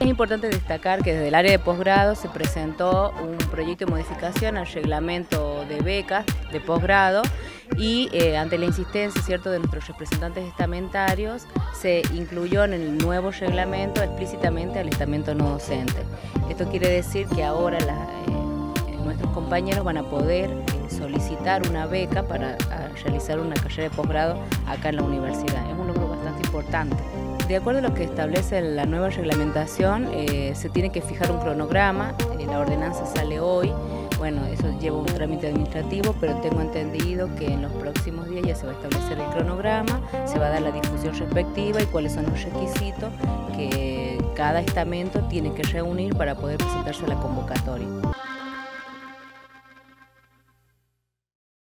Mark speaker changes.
Speaker 1: Es importante destacar que desde el área de posgrado se presentó un proyecto de modificación al reglamento de becas de posgrado y ante la insistencia, ¿cierto?, de nuestros representantes estamentarios, se incluyó en el nuevo reglamento explícitamente al estamento no docente. Esto quiere decir que ahora nuestros compañeros van a poder solicitar una beca para realizar una carrera de posgrado acá en la universidad. Es un logro bastante importante. De acuerdo a lo que establece la nueva reglamentación, se tiene que fijar un cronograma, la ordenanza sale hoy, bueno, eso lleva un trámite administrativo, pero tengo entendido que en los próximos días ya se va a establecer el cronograma, se va a dar la difusión respectiva y cuáles son los requisitos que cada estamento tiene que reunir para poder presentarse a la convocatoria.